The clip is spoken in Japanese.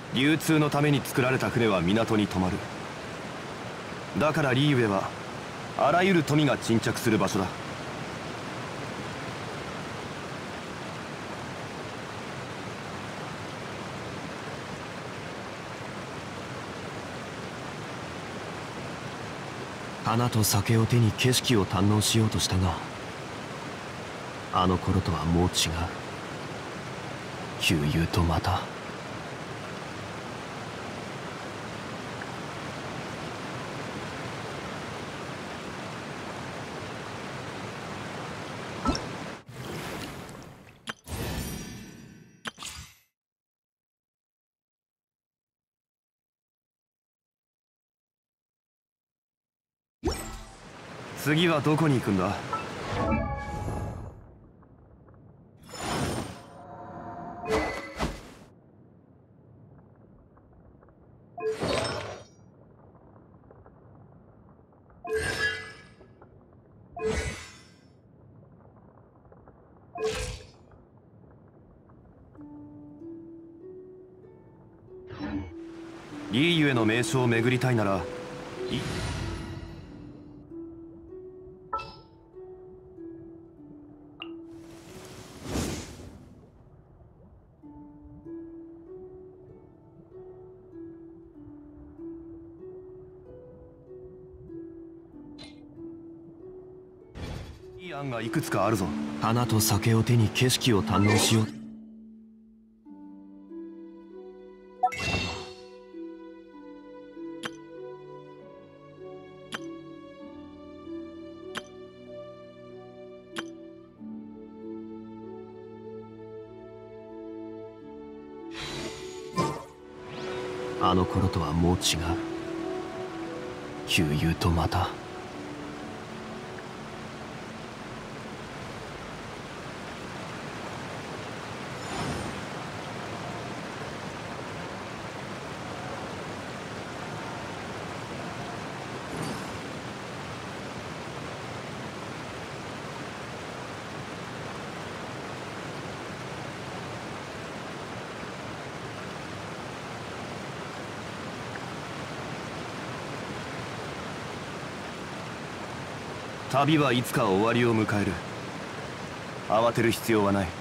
流通のために作られた船は港に止まる。だからリーウェはあらゆる富が沈着する場所だ。花と酒を手に景色を堪能しようとしたが、あの頃とはもう違う。旧友とまた。次はどこに行くんだ？リーユへの名所を巡りたいならいい案がいくつかあるぞ。花と酒を手に景色を堪能しよう。あの頃とはもう違う。旧友とまた。旅はいつか終わりを迎える。慌てる必要はない。